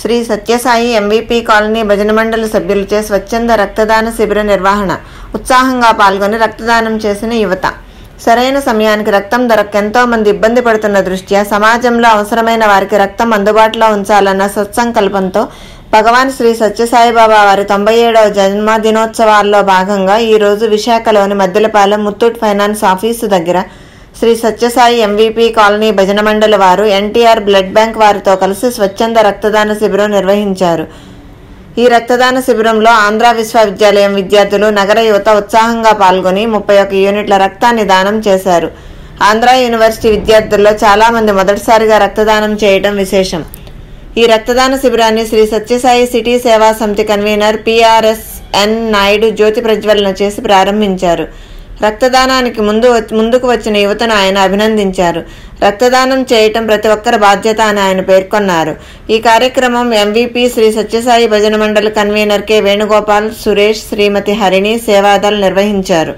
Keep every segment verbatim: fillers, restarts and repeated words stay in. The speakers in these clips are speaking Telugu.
శ్రీ సత్యసాయి ఎంవీపీ కాలనీ భజన మండలి సభ్యులచే స్వచ్ఛంద రక్తదాన శిబిర నిర్వహణ. ఉత్సాహంగా పాల్గొని రక్తదానం చేసిన యువత. సరైన సమయానికి రక్తం దొరక్క ఎంతో మంది ఇబ్బంది పడుతున్న దృష్ట్యా సమాజంలో అవసరమైన వారికి రక్తం అందుబాటులో ఉంచాలన్న సత్సంకల్పంతో భగవాన్ శ్రీ సత్యసాయిబాబా వారి తొంభై ఏడవ జన్మదినోత్సవాల్లో భాగంగా ఈరోజు విశాఖలోని మద్దిలపాలెం ముత్తూట్ ఫైనాన్స్ ఆఫీసు దగ్గర శ్రీ సత్యసాయి ఎంవీపీ కాలనీ భజన మండలి వారు ఎన్టీఆర్ బ్లడ్ బ్యాంక్ వారితో కలిసి స్వచ్ఛంద రక్తదాన శిబిరం నిర్వహించారు. ఈ రక్తదాన శిబిరంలో ఆంధ్ర విశ్వవిద్యాలయం విద్యార్థులు, నగర యువత ఉత్సాహంగా పాల్గొని ముప్పై ఒక్క యూనిట్ల రక్తాన్ని దానం చేశారు. ఆంధ్ర యూనివర్సిటీ విద్యార్థుల్లో చాలా మంది మొదటిసారిగా రక్తదానం చేయడం విశేషం. ఈ రక్తదాన శిబిరాన్ని శ్రీ సత్యసాయి సిటీ సేవా సమితి కన్వీనర్ పిఆర్ఎస్ ఎన్ నాయుడు జ్యోతి ప్రజ్వలన చేసి ప్రారంభించారు. రక్తదానానికి ముందు ముందుకు వచ్చిన యువతను ఆయన అభినందించారు. రక్తదానం చేయటం ప్రతి ఒక్కరి బాధ్యత అని ఆయన పేర్కొన్నారు. ఈ కార్యక్రమం ఎంవీపీ శ్రీ సత్యసాయి భజన మండలి కన్వీనర్ కె వేణుగోపాల్, సురేష్, శ్రీమతి హరిణి సేవాదల్ నిర్వహించారు.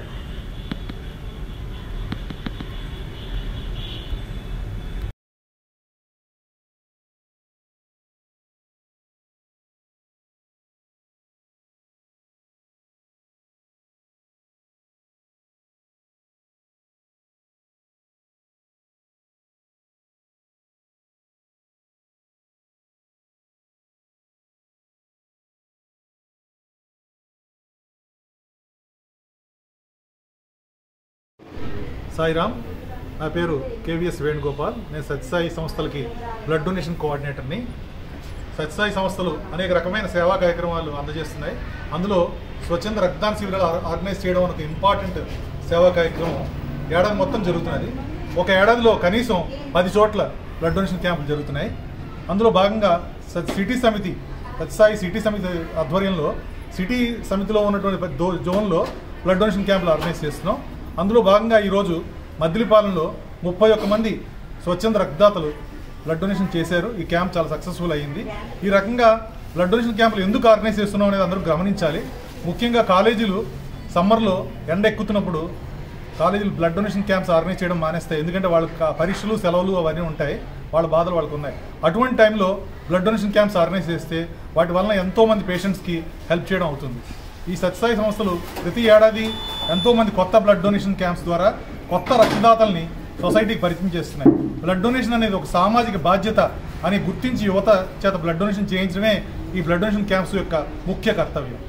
సాయిరామ్, నా పేరు కేవీఎస్ వేణుగోపాల్. నేను సత్యసాయి సంస్థలకి బ్లడ్ డొనేషన్ కోఆర్డినేటర్ని. సత్యసాయి సంస్థలు అనేక రకమైన సేవా కార్యక్రమాలు అందజేస్తున్నాయి. అందులో స్వచ్ఛంద రక్తదాన శిబిరాలు ఆర్గనైజ్ చేయడం ఒక ఇంపార్టెంట్ సేవా కార్యక్రమం ఏడాది మొత్తం జరుగుతున్నది. ఒక ఏడాదిలో కనీసం పది చోట్ల బ్లడ్ డొనేషన్ క్యాంపులు జరుగుతున్నాయి. అందులో భాగంగా సిటీ సమితి, సత్యసాయి సిటీ సమితి ఆధ్వర్యంలో సిటీ సమితిలో ఉన్నటువంటి జోన్లో బ్లడ్ డొనేషన్ క్యాంపులు ఆర్గనైజ్ చేస్తున్నాం. అందులో భాగంగా ఈరోజు మద్దిలపాలెంలో ముప్పై ఒక్క మంది స్వచ్ఛంద రక్తదాతలు బ్లడ్ డొనేషన్ చేశారు. ఈ క్యాంప్ చాలా సక్సెస్ఫుల్ అయ్యింది. ఈ రకంగా బ్లడ్ డొనేషన్ క్యాంపులు ఎందుకు ఆర్గనైజ్ చేస్తున్నాం అనేది అందరూ గమనించాలి. ముఖ్యంగా కాలేజీలు సమ్మర్లో ఎండ ఎక్కుతున్నప్పుడు కాలేజీలు బ్లడ్ డొనేషన్ క్యాంప్స్ ఆర్గనైజ్ చేయడం మానేస్తాయి. ఎందుకంటే వాళ్ళకి పరీక్షలు, సెలవులు అవన్నీ ఉంటాయి, వాళ్ళ బాధలు వాళ్ళకు ఉన్నాయి. అటువంటి టైంలో బ్లడ్ డొనేషన్ క్యాంప్స్ ఆర్గనైజ్ చేస్తే వాటి వలన ఎంతోమంది పేషెంట్స్కి హెల్ప్ చేయడం అవుతుంది. ఈ సత్యసాయి సంస్థలు ప్రతి ఏడాది ఎంతోమంది కొత్త బ్లడ్ డొనేషన్ క్యాంప్స్ ద్వారా కొత్త రక్తదాతల్ని సొసైటీకి పరిచయం చేస్తున్నాయి. బ్లడ్ డొనేషన్ అనేది ఒక సామాజిక బాధ్యత అని గుర్తించి యువత చేత బ్లడ్ డొనేషన్ చేయించడమే ఈ బ్లడ్ డొనేషన్ క్యాంప్స్ యొక్క ముఖ్య కర్తవ్యం.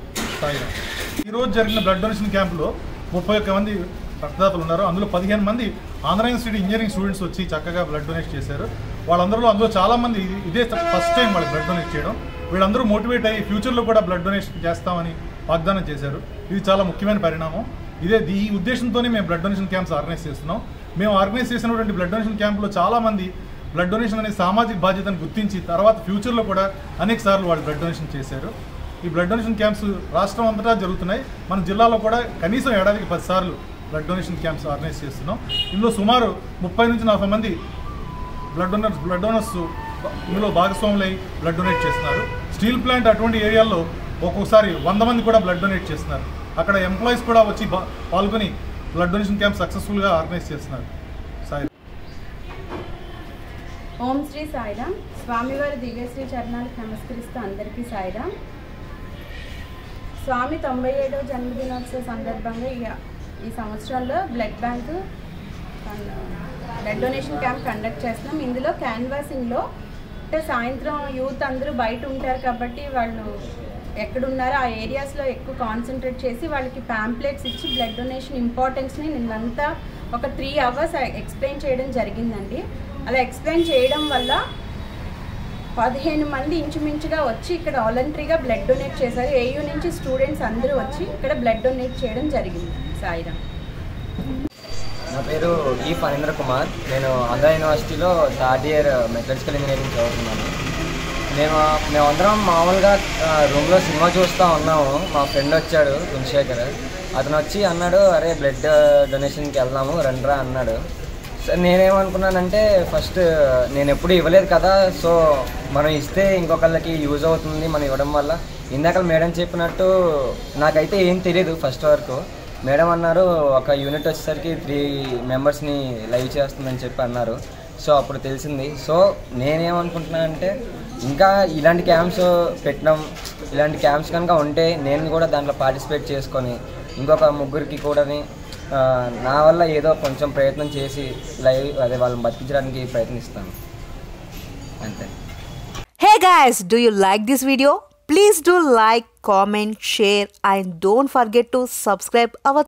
ఈరోజు జరిగిన బ్లడ్ డొనేషన్ క్యాంపులో ముప్పై ఒక్క మంది రక్తదాతలు ఉన్నారు. అందులో పదిహేను మంది ఆంధ్ర యూనివర్సిటీ ఇంజనీరింగ్ స్టూడెంట్స్ వచ్చి చక్కగా బ్లడ్ డొనేట్ చేశారు. వాళ్ళందరిలో అందులో చాలామంది ఇదే ఫస్ట్ టైం వాళ్ళు బ్లడ్ డొనేట్ చేయడం. వీళ్ళందరూ మోటివేట్ అయ్యి ఫ్యూచర్లో కూడా బ్లడ్ డొనేషన్ చేస్తామని వాగ్దానం చేశారు. ఇది చాలా ముఖ్యమైన పరిణామం. ఇదే ఈ ఉద్దేశంతోనే మేము బ్లడ్ డొనేషన్ క్యాంప్స్ ఆర్గనైజ్ చేస్తున్నాం. మేము ఆర్గనైజ్ చేసినటువంటి బ్లడ్ డొనేషన్ క్యాంపులో చాలామంది బ్లడ్ డొనేషన్ అనే సామాజిక బాధ్యతను గుర్తించి తర్వాత ఫ్యూచర్లో కూడా అనేక సార్లు వాళ్ళు బ్లడ్ డొనేషన్ చేశారు. ఈ బ్లడ్ డొనేషన్ క్యాంప్స్ రాష్ట్రం అంతటా జరుగుతున్నాయి. మన జిల్లాలో కూడా కనీసం ఏడాదికి పది సార్లు బ్లడ్ డొనేషన్ క్యాంప్స్ ఆర్గనైజ్ చేస్తున్నాం. ఇందులో సుమారు ముప్పై నుంచి నలభై మంది బ్లడ్ డొనర్స్ బ్లడ్ డొనర్స్ ఇందులో భాగస్వాములై బ్లడ్ డొనేట్ చేస్తున్నారు. స్టీల్ ప్లాంట్ అటువంటి ఏరియాల్లో ఒక్కొక్కసారి వంద మంది కూడా బ్లడ్ డొనేట్ చేస్తున్నారు. అక్కడ ఎంప్లాయీస్ కూడా వచ్చి పాల్గొని బ్లడ్ డొనేషన్ క్యాంప్ సక్సెస్ఫుల్గా ఆర్గనైజ్ చేస్తున్నారు. సాయి ఓం శ్రీ సాయిరామ్. స్వామివారి దివ్యశ్రీ చరణాలకు నమస్కరిస్తూ అందరికీ సాయిరామ్. స్వామి తొంభై ఏడవ జన్మదినోత్సవ సందర్భంగా ఈ సంవత్సరాల్లో blood bank blood donation camp conduct చేస్తున్నాం. ఇందులో క్యాన్వాసింగ్లో అంటే సాయంత్రం యూత్ అందరూ బయట ఉంటారు కాబట్టి వాళ్ళు ఎక్కడున్నారో ఆ ఏరియాస్లో ఎక్కువ కాన్సన్ట్రేట్ చేసి వాళ్ళకి ప్యాంప్లెట్స్ ఇచ్చి బ్లడ్ డొనేషన్ ఇంపార్టెన్స్ని నిన్నంతా ఒక త్రీ అవర్స్ ఎక్స్ప్లెయిన్ చేయడం జరిగిందండి. అలా ఎక్స్ప్లెయిన్ చేయడం వల్ల పదిహేను మంది ఇంచుమించుగా వచ్చి ఇక్కడ వాలంటరీగా బ్లడ్ డొనేట్ చేశారు. ఏయూ నుంచి స్టూడెంట్స్ అందరూ వచ్చి ఇక్కడ బ్లడ్ డొనేట్ చేయడం జరిగింది. సాయిరామ్. నా పేరు ఈ ఫణీంద్ర కుమార్. నేను ఆంధ్ర యూనివర్సిటీలో థర్డ్ ఇయర్ మెకానికల్ ఇంజనీరింగ్ చదువుతున్నాను. మేము మేమందరం మామూలుగా రూమ్లో సినిమా చూస్తూ ఉన్నాము. మా ఫ్రెండ్ వచ్చాడు గుణశేఖర్. అతను వచ్చి అన్నాడు, అరే బ్లడ్ డొనేషన్కి వెళ్దాము రండ్రా అన్నాడు. సో నేనేమనుకున్నానంటే ఫస్ట్ నేను ఎప్పుడు ఇవ్వలేదు కదా, సో మనం ఇస్తే ఇంకొకళ్ళకి యూజ్ అవుతుంది మనం ఇవ్వడం వల్ల. ఇందాక మేడం చెప్పినట్టు నాకైతే ఏం తెలియదు ఫస్ట్ వరకు. మేడం అన్నారు ఒక యూనిట్ వచ్చేసరికి త్రీ మెంబర్స్ని లైవ్ చేస్తుందని చెప్పి అన్నారు. సో అప్పుడు తెలిసింది. సో నేనేమనుకుంటున్నా అంటే ఇంకా ఇలాంటి క్యాంప్స్ పెట్టడం, ఇలాంటి క్యాంప్స్ కనుక ఉంటే నేను కూడా దాంట్లో పార్టిసిపేట్ చేసుకొని ఇంకొక ముగ్గురికి కూడా నా వల్ల ఏదో కొంచెం ప్రయత్నం చేసి లైవ్ అదే వాళ్ళని బతికించడానికి ప్రయత్నిస్తాను అంతే. Hey guys, do you like this video? Please do like, comment, share and don't forget to subscribe our